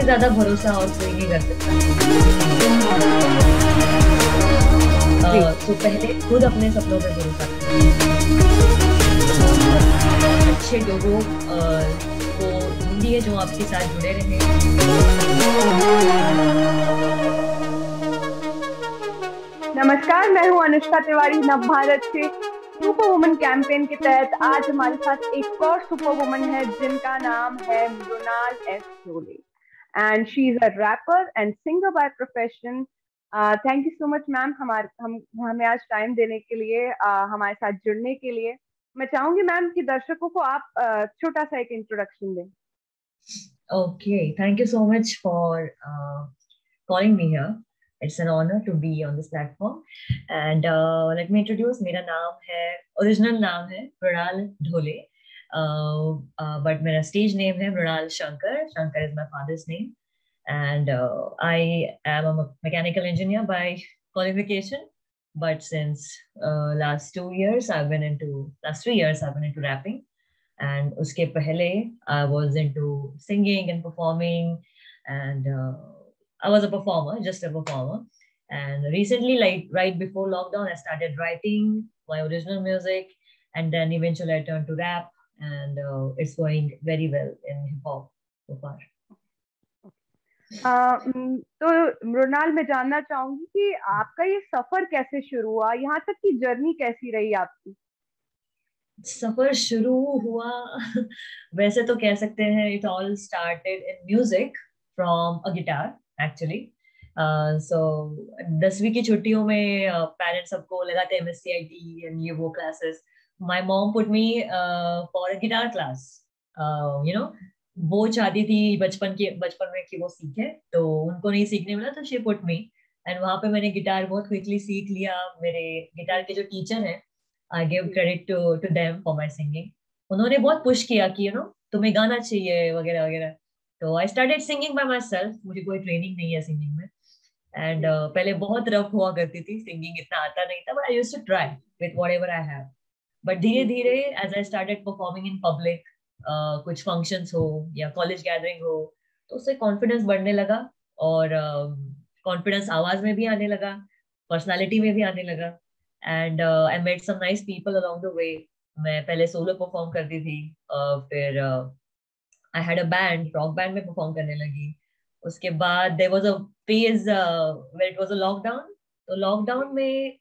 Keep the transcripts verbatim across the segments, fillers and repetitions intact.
ज्यादा भरोसा और कोई नहीं कर सकता। तो पहले खुद अपने सपनों पे भरोसा करें, अच्छे लोगों को ढूंढिए जो आपके साथ जुड़े रहे। नमस्कार, मैं हूं अनुष्का तिवारी। नवभारत से सुपर वुमन कैंपेन के तहत आज हमारे साथ एक और सुपर वुमन है जिनका नाम है Mrinal S Dhole and she is a rapper and singer by profession. Thank you so much ma'am हमारे हम हमें आज टाइम देने के लिए, uh, हमारे साथ जुड़ने के लिए। मैं चाहूंगी मैम कि दर्शकों को आप uh, छोटा सा एक इंट्रोडक्शन दें। Okay, thank you so much for uh, calling me here. It's an honor to be on this platform. And uh, let me introduce. मेरा नाम है, original नाम है Mrinal Dhole, uh, uh, but मेरा stage name है Mrinal Shankar. Shankar is my father's name, and uh, I am a mechanical engineer by qualification. But since uh, last two years, I've been into last three years, I've been into rapping. And uske pehle I was into singing and performing, and uh, I was a performer, just a performer. And recently, like right before lockdown, I started writing my original music, and then eventually I turned to rap, and uh, it's going very well in hip hop so far. Uh, तो मृणाल, मैं जानना चाहूंगी कि आपका ये सफर कैसे शुरू हुआ, यहाँ तक की जर्नी कैसी रही आपकी? सफर शुरू हुआ वैसे तो कह सकते हैं it all started in music from a guitar actually. So दसवीं की छुट्टियों में पेरेंट्स सबको लगाते हैं M S C I T and ये वो classes. My mom put me for a guitar class, you know. वो चाहती थी बचपन के बचपन में कि वो सीखे, तो उनको नहीं सीखने मिला तो शी पुट मी। एंड वहां पे मैंने गिटार बहुत क्विकली सीख लिया। मेरे गिटार के जो टीचर हैं, I give credit to to them for my singing. उन्होंने बहुत पुश किया कि यू नो तुम्हें गाना चाहिए वगैरह वगैरह। तो I started singing by my self, मुझे कोई ट्रेनिंग नहीं है सिंगिंग में। एंड uh, पहले बहुत रफ हुआ करती थी, सिंगिंग इतना आता नहीं था, but I used to try with whatever I have. But धीरे धीरे as I started performing in public, कुछ फंक्शंस हो या कॉलेज गैदरिंग हो, तो उससे कॉन्फिडेंस बढ़ने लगा। और कॉन्फिडेंस uh, आवाज में भी आने लगा, पर्सनालिटी में भी आने लगा। And I met some nice people along the way. मैं पहले सोलो परफॉर्म करती थी, uh, फिर I had a band, rock band में परफॉर्म करने लगी। उसके बाद there was a phase where it was a lockdown. तो लॉकडाउन में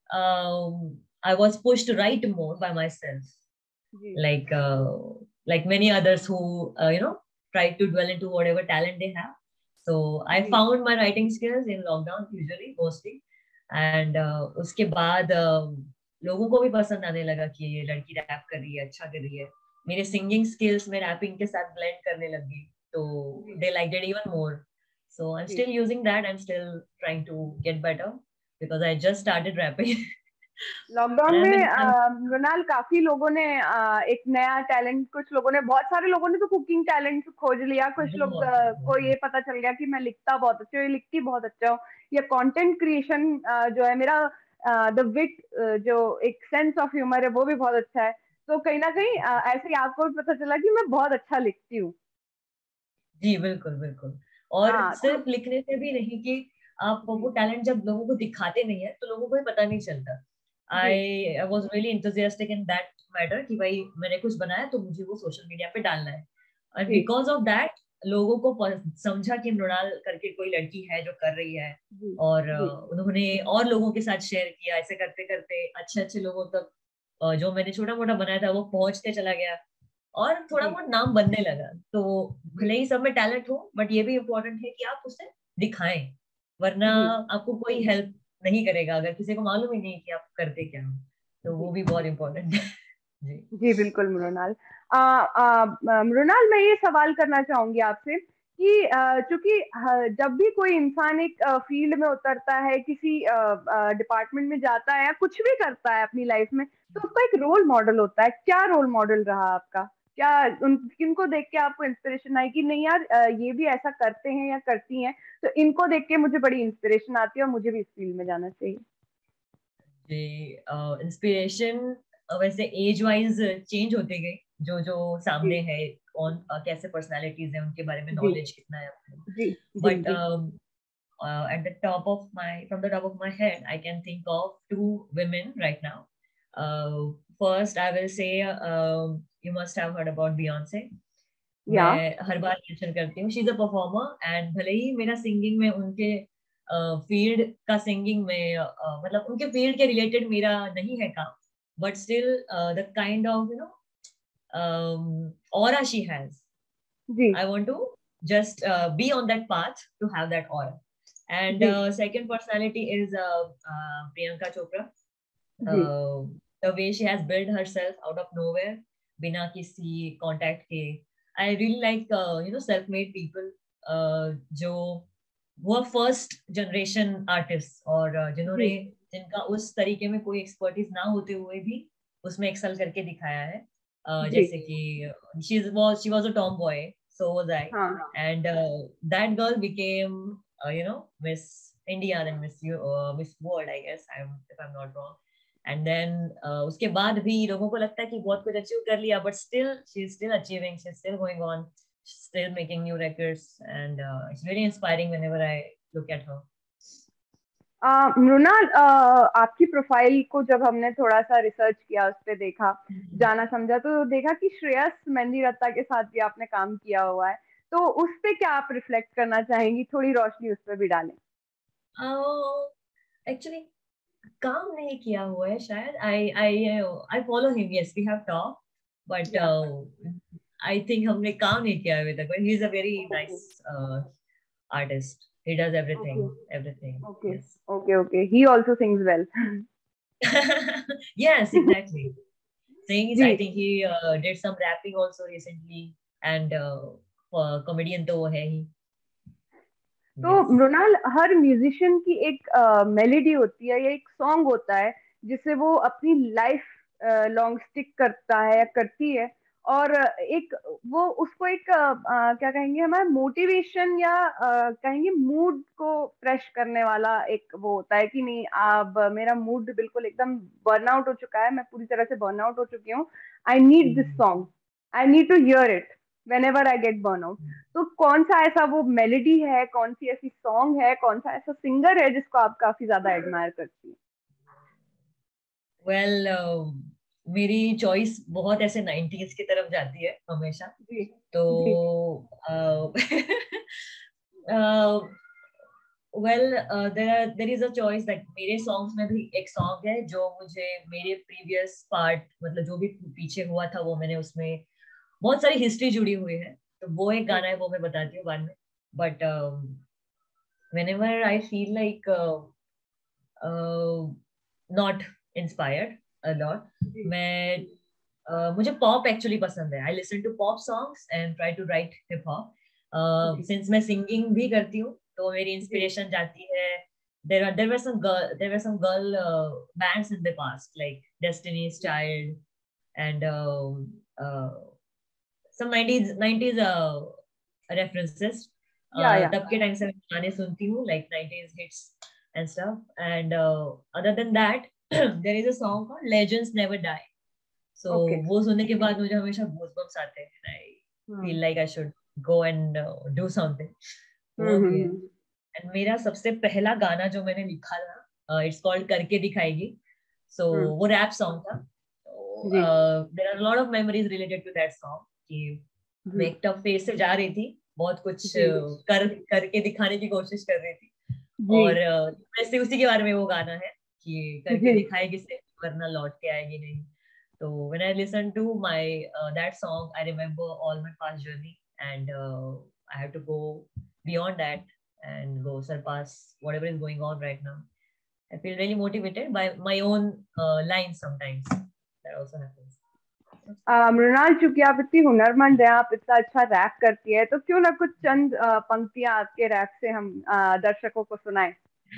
I was pushed to write more by my self, like like many others who uh, you know try to dwell into whatever talent they have. So I found my writing skills in lockdown usually, mostly. And uh, उसके बाद uh, लोगों को भी पसंद आने लगा कि ये लड़की रैप कर रही है, अच्छा कर रही है। मेरे सिंगिंग स्किल्स में रैपिंग के साथ ब्लेंड करने लगी, तो they like it even more. So I am still using that, I am still trying to get better because I just started rapping. Lockdown में मृणाल काफी लोगों ने आ, एक नया टैलेंट, कुछ लोगों ने, बहुत सारे लोगों ने तो कुकिंग टैलेंट खोज लिया, कुछ लोग को ये पता चल गया कि मैं लिखता बहुत अच्छा हूँ, लिखती बहुत अच्छा हूँ, या कंटेंट क्रिएशन जो है मेरा, द विट, जो एक सेंस ऑफ ह्यूमर है वो भी बहुत अच्छा है। तो कहीं ना कहीं आ, ऐसे ही आपको भी पता चला कि मैं बहुत अच्छा लिखती हूँ। जी बिल्कुल बिल्कुल। और हाँ, तो सिर्फ लिखने से भी नहीं कि आप वो टैलेंट जब लोगों को दिखाते नहीं है तो लोगों को भी पता नहीं चलता। I was really enthusiastic in that matter कि भाई मैंने कुछ बनाया तो मुझे वो सोशल मीडिया पे डालना है। एंड बिकॉज ऑफ दैट लोगों को समझा कि मृणाल करके कोई लड़की है जो कर रही है, और उन्होंने और लोगों के साथ शेयर किया। ऐसे करते करते अच्छे अच्छे लोगों तक जो मैंने छोटा मोटा बनाया था वो पहुंचते चला गया, और थोड़ा बहुत नाम बनने लगा। तो भले ही सब में टैलेंट हो, बट ये भी इम्पोर्टेंट है कि आप उसे दिखाएं, वरना आपको कोई हेल्प नहीं करेगा अगर किसी को मालूम ही नहीं कि आप करते क्या हो। तो वो भी बहुत इम्पोर्टेंट है। जी जी बिल्कुल मृणाल। मृणाल, मैं ये सवाल करना चाहूंगी आपसे कि चूंकि जब भी कोई इंसान एक फील्ड में उतरता है, किसी डिपार्टमेंट में जाता है या कुछ भी करता है अपनी लाइफ में, तो उसका एक रोल मॉडल होता है। क्या रोल मॉडल रहा आपका? क्या उन किनको देख के आपको इंस्पिरेशन आई कि नहीं यार, ये भी ऐसा करते हैं या करती हैं, तो इनको देख के मुझे बड़ी इंस्पिरेशन आती है और मुझे भी इस फील्ड में जाना चाहिए? जी, इंस्पिरेशन वैसे एज वाइज चेंज होते गए, जो जो सामने जी है, कौन uh, कैसे पर्सनालिटीज है, उनके बारे में जी नॉलेज कितना है आपको. जी जी बट जी uh, at the top of my from the top of my head, I can think of two women right now. Uh, First, I will say um, you must have heard about Beyonce. या मैं हर बार mention करती हूँ, she is a performer, and भले ही मेरा singing में उनके field uh, का सिंगिंग में uh, मतलब उनके फील्ड के रिलेटेड मेरा नहीं है काम, but still the kind of you know aura she has, जी I want to just uh, be on that path to have that aura. And जी uh, second personality is uh, uh, Priyanka Chopra. जी Uh, the way she has built herself out of nowhere, बिना किसी contact के. I really like uh, you know self-made people, uh, जो वो first generation artist, और uh, जी जिन्होंने जिनका उस तरीके में कोई एक्सपर्टीज ना होते हुए भी उसमें एक्सेल करके दिखाया है. uh, जी जैसे कि she was she was a tomboy, so was I, हाँ and uh, that girl became uh, you know Miss India, then Miss U- uh, Miss World, I guess, I'm if I'm not wrong. And then uh, उसके बाद भी लोगों को लगता है कि बहुत कुछ अचीव कर लिया, but still she is still achieving, she's still going on, still making new records, and uh, it's very inspiring whenever I look at her. आ, मृणाल, आ, आपकी प्रोफाइल को जब हमने थोड़ा सा रिसर्च किया, उस पे देखा, जाना समझा, तो देखा कि श्रेयस मेहंदीरत्ता के साथ भी आपने काम किया हुआ है, तो उस पे क्या आप रिफ्लेक्ट करना चाहेंगी? थोड़ी रोशनी उस पे भी डालें. uh, Actually काम नहीं किया हुआ है शायद. I I I follow him, yes we have talk, but yeah I think हमने काम नहीं किया अभी तक. He is a very okay nice artist. He does everything, okay everything. Okay Yes. Okay okay he also sings well. Yes, exactly. Sings. जी. I think he uh, did some rapping also recently, and uh, uh, comedian तो वो है ही. तो Yes. Mrinal, हर musician की एक melody होती है या एक सॉन्ग होता है जिसे वो अपनी लाइफ लॉन्ग स्टिक करता है या करती है, और एक वो उसको एक अ, अ, क्या कहेंगे, हमारा मोटिवेशन या अ, कहेंगे मूड को फ्रेश करने वाला एक वो होता है कि नहीं, अब मेरा मूड बिल्कुल एकदम बर्नआउट हो चुका है, मैं पूरी तरह से बर्नआउट हो चुकी हूँ, I need this song, I need to hear it whenever I get burnout. तो कौन सा ऐसा वो मेलोडी है, कौन सी ऐसी सॉन्ग है, कौन सा ऐसा सिंगर है जिसको आप काफी ज्यादा एडमायर करती हैं? Well, uh, मेरी चॉइस बहुत ऐसे नाइंटीज़ की तरफ जाती है हमेशा. जी तो जी well there there is a choice that मेरे सॉन्ग्स में भी एक सॉन्ग है जो मुझे मेरे प्रीवियस पार्ट, मतलब जो भी पीछे हुआ था वो मैंने उसमें बहुत सारी हिस्ट्री जुड़ी हुई है, तो वो एक जी गाना है, वो मैं बताती हूँ बाद में. But whenever I feel like uh, uh, not inspired a lot, जी मैं uh, मुझे पॉप एक्चुअली पसंद है. I listen to pop songs and try to write hip hop. जी सिंस मैं सिंगिंग भी करती हूँ तो मेरी जी इंस्पिरेशन जाती है. there are there were some girl there were some girl uh, bands in the past like Destiny's Child and um, uh, some nineties nineties uh, references. या uh, या तब के टाइम से मैं गाने सुनती हूँ like nineties hits and stuff. And uh, other than that, there is a song called Legends Never Die. So okay. वो सुनने के बाद मुझे हमेशा goosebumps आते हैं. I hmm feel like I should go and uh, do something. वो हम्म भी है. हम्म, एंड मेरा सबसे पहला गाना जो मैंने लिखा था, इट्स कॉल्ड करके दिखाएगी. सो हम्म, वो रैप सॉन्ग था. जी there are lot of memories related to that song कि मैं जी एक टफ फेज से जा रही थी, बहुत कुछ जी uh, कर करके दिखाने की कोशिश कर रही थी. जी और uh, वैसे उसी के बारे में वो गाना है कि करके जी दिखाएगी से वरना लौट के आएगी नहीं. तो when I listen to my uh, that song, I remember all my past journey, and uh, I have to go beyond that and go surpass whatever is going on right now. I feel really motivated by my own uh, lines sometimes. That also happens. आ, मृणाल, चूंकि आप इतनी हुनरमंद हैं, आप इतना अच्छा rap करती है, तो क्यों ना कुछ चंद आ, पंक्तियां आपके रैप से हम आ, दर्शकों को सुनाएं.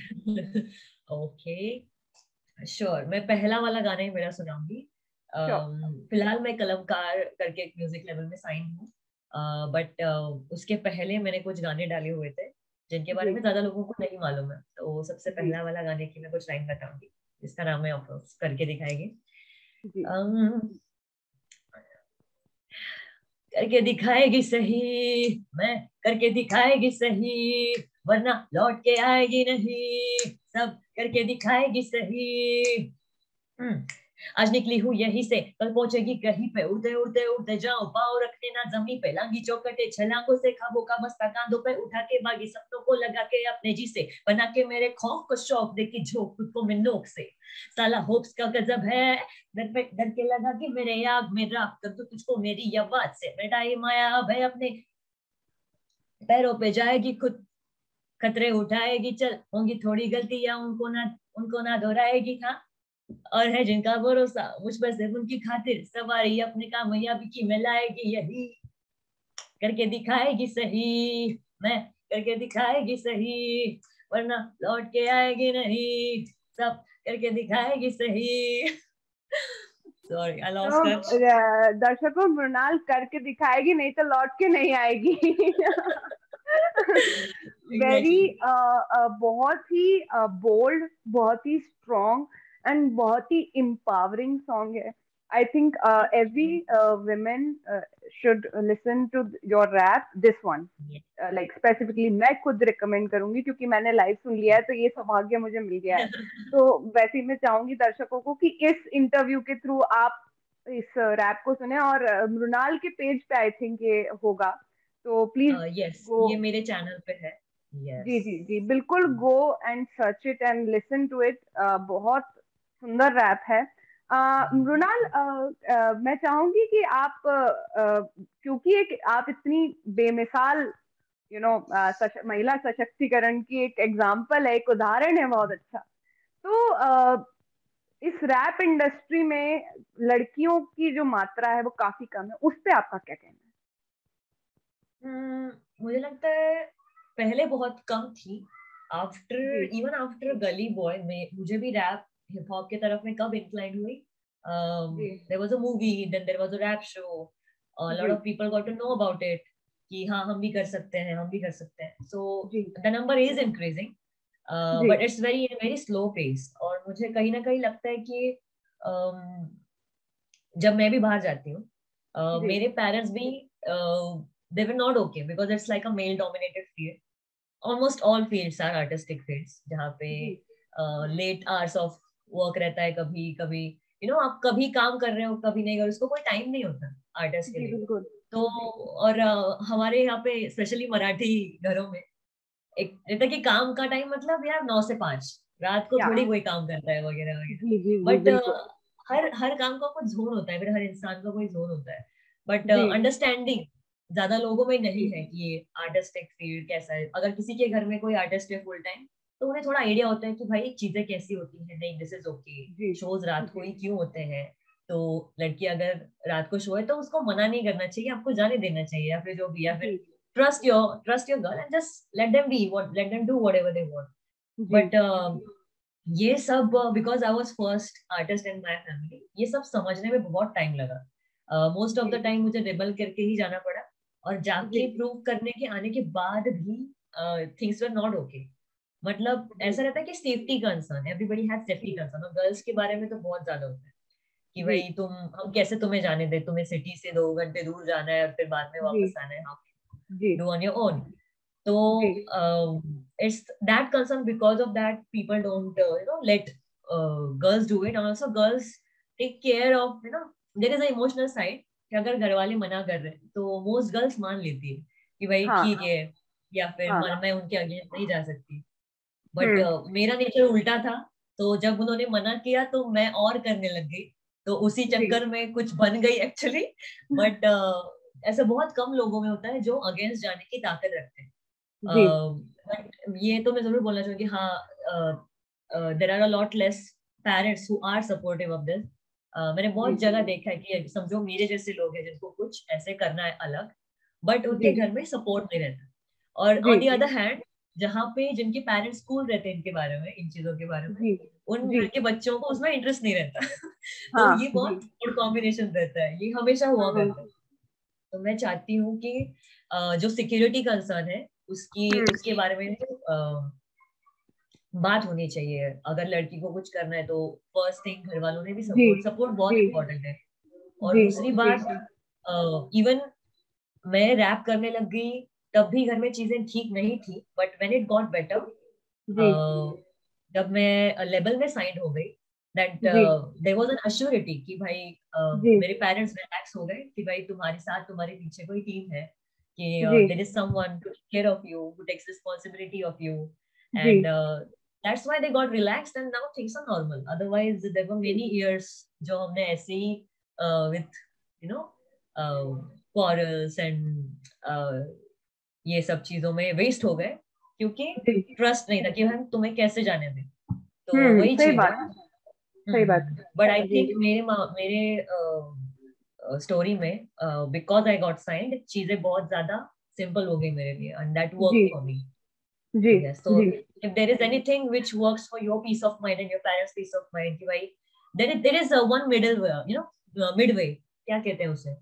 Okay, sure. मैं पहला वाला गाना ही मेरा सुनाऊंगी. श्योर. um, फिलहाल मैं कलमकार करके एक म्यूजिक लेवल में साइन हूँ, बट uh, uh, उसके पहले मैंने कुछ गाने डाले हुए थे जिनके बारे जी में ज्यादा लोगों को नहीं मालूम है. तो सबसे जी पहला वाला गाने की मैं कुछ लाइन बताऊंगी जिसका नाम है ऑफ करके दिखाएगी. um, करके दिखाएगी सही, मैं करके दिखाएगी सही, वरना लौट के आएगी नहीं, सब करके दिखाएगी सही। हम्म आज निकली हूँ यहीं से, कल पहुंचेगी कहीं पे, उड़ते उड़ते उड़ते जाओ, पाँव रखने ना जमीन पे, लांगी चौकटे छलांगों से, खाबों का मस्ता कांधों पे उठा के, बागी सपनों को लगा के अपने जी से, बना के मेरे खौफ को शौक, देखी झोंक खुद को मैं नोक से, साला होप्स का गजब है, डर पे डर के लगा कि मेरे याद में रात कर दूं तुझको मेरी आवाज से, बेटा ये माया अब है अपने पैरों पे जाएगी खुद, खतरे उठाएगी, चल होंगी थोड़ी गलतियां उनको ना उनको ना दोहराएगी, हाँ और है जिनका भरोसा मुझ पर सिर्फ उनकी खातिर, सवारी अपने कामयाबी की में लाएगी यही, करके दिखाएगी सही, मैं करके दिखाएगी सही, वरना लौट के आएगी नहीं, सब करके दिखाएगी सही। Sorry I lost touch. तो दर्शकों, मृणाल करके दिखाएगी, नहीं तो लौट के नहीं आएगी। Very exactly. uh, uh, बहुत ही बोल्ड uh, बहुत ही स्ट्रॉन्ग एंड बहुत ही एम्पावरिंग सॉन्ग है. I think every women uh, should listen to your rap, this one. yeah. Like uh, specifically like, मैं खुद रिकमेंड करूंगी क्योंकि मैंने लाइव सुन लिया है, तो ये सौभाग्य मुझे मिल गया है. तो वैसे ही मैं चाहूंगी दर्शकों को कि इस इंटरव्यू के थ्रू आप इस रैप को सुने, और मृणाल के पेज पे आई थिंक ये होगा, तो प्लीज यस गो. ये मेरे चैनल पे है. जी yes. जी जी बिल्कुल, go and search it and listen to it. बहुत सुंदर रैप है. uh, मृणाल, uh, uh, मैं चाहूंगी कि आप uh, uh, क्योंकि एक आप इतनी बेमिसाल यू नो महिला सशक्तिकरण की एक एग्जाम्पल है, एक उदाहरण है बहुत अच्छा, तो uh, इस रैप इंडस्ट्री में लड़कियों की जो मात्रा है वो काफी कम है, उस पे आपका क्या कहना है? hmm, मुझे लगता है पहले बहुत कम थी. After even after Gully Boy में मुझे भी रैप हिप हॉप की तरफ में कब इंक्लाइन हुई. There was a movie, then there was a rap show, a lot of people got to know about it कि हाँ हम भी कर सकते हैं, हम भी कर सकते हैं. so the number is increasing, uh, but it's very in a very slow pace. और मुझे कहीं ना कहीं लगता है कि um, जब मैं भी बाहर जाती हूँ, uh, मेरे पेरेंट्स भी uh, they were not okay because it's like a male dominated field. Almost all fields are artistic fields जहाँ पे लेट आवर्स ऑफ वर्क रहता है, कभी कभी यू नो आप कभी काम कर रहे हो कभी नहीं कर रहे, उसको कोई टाइम नहीं होता आर्टिस्ट के लिए. तो और uh, हमारे यहाँ पे स्पेशली मराठी घरों में एक रहता कि काम का टाइम मतलब यार नौ से पांच, रात को थोड़ी कोई काम करता है वगैरह वगैरह. बट uh, हर हर काम का कुछ जोन होता है, फिर हर इंसान का कोई जोन होता है. बट अंडरस्टैंडिंग uh, ज्यादा लोगों में नहीं है कि ये आर्टिस्टिक फील्ड कैसा है. अगर किसी के घर में कोई आर्टिस्ट है फुल टाइम, तो उन्हें थोड़ा आइडिया होता है कि भाई चीजें कैसी होती हैं. नहीं दिस इज ओके, शोज रात को ही क्यों होते हैं, तो लड़की अगर रात को शो है तो उसको मना नहीं करना चाहिए, आपको जाने देना चाहिए, या फिर जो भी, या फिर trust your trust your girl and just let them be what let them do whatever they want. but uh, ये सब because I was first artist in my family, ये सब समझने में बहुत टाइम लगा. मोस्ट ऑफ द टाइम मुझे rebel करके ही जाना पड़ा, और जाके प्रूव करने के आने के बाद भी थिंग्स वर नॉट ओके. मतलब ऐसा रहता है कि safety concern, everybody has safety concern, और गर्ल्स के बारे में तो बहुत ज्यादा होता है कि भाई तुम हम कैसे तुम्हें जाने दे, तुम्हें सिटी से दो घंटे दूर जाना है और फिर बाद में वापस आना है, do on your own. So uh, it's that concern, because of that people don't uh, you know let uh, girls do it. And also girls take care of, you know there is an emotional side कि अगर घर वाले मना कर रहे हैं तो most girls मान लेती है कि भाई ठीक है, या फिर हाँ. मैं उनके अगेंस्ट नहीं जा सकती. बट uh, मेरा नेचर उल्टा था, तो जब उन्होंने मना किया तो मैं और करने लग गई, तो उसी चक्कर में कुछ बन गई एक्चुअली. बट ऐसा बहुत कम लोगों में होता है जो अगेंस्ट जाने की ताकत रखते हैं. uh, ये तो मैं जरूर बोलना चाहूंगी. हाँ, there are a lot less parents who are supportive of this. मैंने बहुत जगह देखा है कि समझो मेरे जैसे लोग हैं जिनको कुछ ऐसे करना है अलग, बट उनके घर में सपोर्ट नहीं रहता. और ऑन दी अदर हैंड जहाँ पे जिनके पेरेंट्स स्कूल रहते हैं इनके बारे में, इन चीजों के बारे में, उन घर के बच्चों को उसमें इंटरेस्ट नहीं रहता. तो ये बहुत गुड कॉम्बिनेशन रहता है, ये हमेशा हुआ करता है. तो मैं चाहती हूँ कि जो सिक्योरिटी कंसर्न है उसकी उसके बारे में बात होनी चाहिए। अगर लड़की को कुछ करना है तो फर्स्ट थिंग घर वालों ने भी जी सपोर्ट सपोर्ट बहुत जी इम्पोर्टेंट है। और जी दूसरी जी बात, इवन मैं रैप करने लग गई तब भी घर में चीजें ठीक नहीं थी, but when it got better, जी जब मैं लेवल में साइन हो गई, दैट जी देयर वाज एन अश्योरिटी कि भाई uh, जी मेरे पेरेंट्स रिलैक्स हो गए कि भाई तुम्हारे साथ तुम्हारे पीछे कोई टीम है, कि जी there is someone to take care of you, who takes responsibility of you, जी and that's why they got relaxed and now things are normal. Otherwise there were many years जो हमने ऐसे ही with you know quarrels and ये सब चीजों में waste हो गए, क्योंकि जी ट्रस्ट नहीं था कि हम तुम्हें कैसे जाने दें। तो हम्म वही सही चीज है। बात है, सही बात है। बट आई जी थिंक मेरे मा- मेरे स्टोरी में, बिकॉज आई गॉट साइंड, चीजें बहुत ज्यादा सिंपल हो गई मेरे लिए, एंड दैट जी वर्क फॉर मी। जी Yes. So जी if there is anything which works for your peace of mind and your parents' peace of mind, कि भाई there is there is a one middle way, you know, uh, midway, क्या कहते हैं उसे,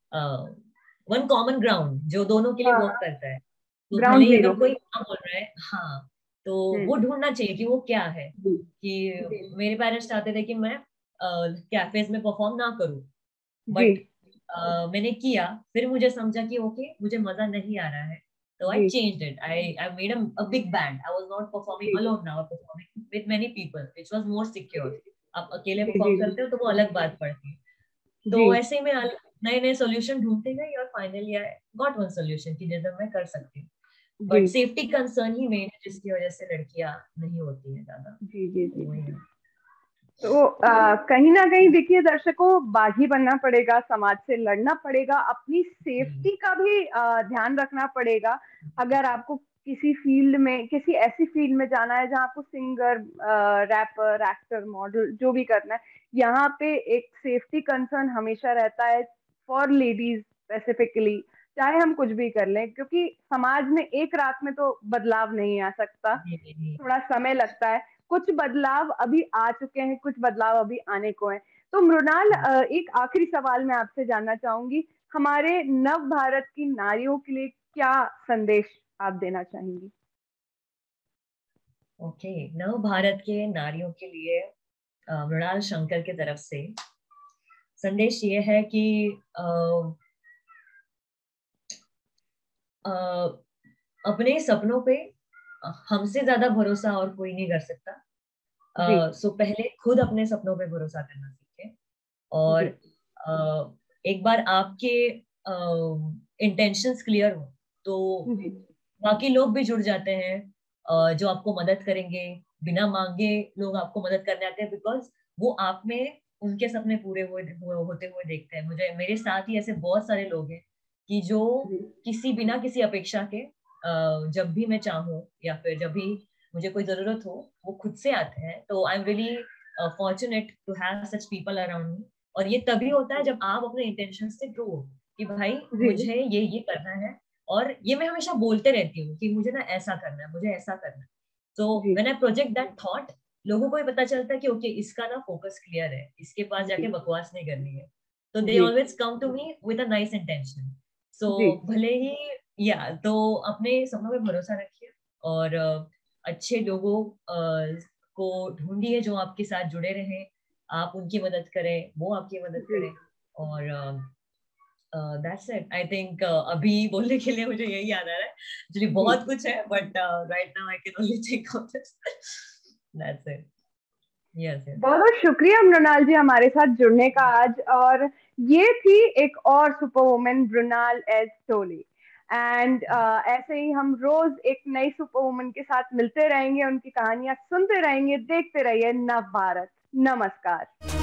one common ground जो दोनों के लिए वर्क हाँ, करता है। तो भले ग्राउंड ही जीरो। अगर कोई हाँ बोल रहा है, हाँ, तो वो हम्म ढूंढना चाहिए कि वो क्या है। जी जी कि मेरे पेरेंट्स चाहते थे कि मैं कैफेज में परफॉर्म ना करूं, जी बट मैंने किया, फिर मुझे समझा कि ओके मुझे मजा नहीं आ रहा है, तो आई जी changed it. I I made a big band. I was not performing जी alone, now performing with many people, which was more secure. आप अकेले जी परफॉर्म जी करते हो तो वो अलग बात पड़ती है। जी तो ऐसे ही मैं नए नए सॉल्यूशन ढूंढते गई, और finally I got one solution कि जैसे मैं कर सकती हूँ। जी बट सेफ्टी कंसर्न ही मेन है जिसकी वजह से लड़कियां नहीं होती है ज्यादा। जी जी तो वही जी है। तो आ, कहीं ना कहीं देखिए दर्शकों, बागी बनना पड़ेगा, समाज से लड़ना पड़ेगा, अपनी हम्म, सेफ्टी का भी आ, ध्यान रखना पड़ेगा। अगर आपको किसी फील्ड में, किसी ऐसी फील्ड में जाना है जहाँ आपको सिंगर, रैपर, एक्टर, मॉडल जो भी करना है, यहाँ पे एक सेफ्टी कंसर्न हमेशा रहता है फॉर लेडीज स्पेसिफिकली। चाहे हम कुछ भी कर लें, क्योंकि समाज में एक रात में तो बदलाव नहीं आ सकता, जी जी जी। थोड़ा समय लगता है। कुछ बदलाव अभी आ चुके हैं, कुछ बदलाव अभी आने को हैं। तो मृणाल, अ, एक आखिरी सवाल मैं आपसे जानना चाहूंगी, हमारे नव भारत की नारियों के लिए क्या संदेश आप देना चाहेंगी? ओके, नव भारत के नारियों के लिए अ, मृणाल शंकर की तरफ से संदेश ये है कि अ, अ, अपने सपनों पे हमसे ज्यादा भरोसा और कोई नहीं कर सकता। जी अ, सो पहले खुद अपने सपनों पे भरोसा करना सीखें। और जी अ, एक बार आपके इंटेंशंस क्लियर हो तो जी बाकी लोग भी जुड़ जाते हैं, अ, जो आपको मदद करेंगे। बिना मांगे लोग आपको मदद करने आते हैं, बिकॉज वो आप में उनके सपने पूरे हुए हुए- होते हुए देखते हैं। मुझे मेरे साथ ही ऐसे बहुत सारे लोग हैं कि जो जी किसी बिना किसी अपेक्षा के, अ, जब भी मैं चाहूँ या फिर जब भी मुझे कोई जरूरत हो, वो खुद से आते हैं। तो I am really fortunate to have such people around me. और ये तभी होता है जब आप अपने इंटेंशन से ट्रू हो कि भाई जी मुझे ये ये करना है। और ये मैं हमेशा बोलते रहती हूँ कि मुझे ना ऐसा करना है, मुझे ऐसा करना है। तो जी when I project that thought, लोगों को भी पता चलता है कि ओके इसका ना फोकस क्लियर है, इसके पास जाके जी बकवास नहीं करनी है। तो दे जी always come to me with a nice intention. So जी भले ही, या तो अपने सपनों पे भरोसा रखिए, और अ, अच्छे लोगों अ, को ढूंढिए जो आपके साथ जुड़े रहें। आप उनकी मदद करें, वो आपकी मदद जी करें। और दैट्स इट आई थिंक। अभी बोलने के लिए मुझे यही याद आ रहा है। एक्चुअली जी बहुत कुछ है, but right now I can only think of this. That's it. Yes yes. बहुत बहुत शुक्रिया मृणाल जी हमारे साथ जुड़ने का आज। और ये थी एक और super women, Mrinal S Dhole. And ऐसे ही हम रोज एक नई सुपर वुमेन के साथ मिलते रहेंगे, उनकी कहानियां सुनते रहेंगे। देखते रहिए नव भारत। नमस्कार।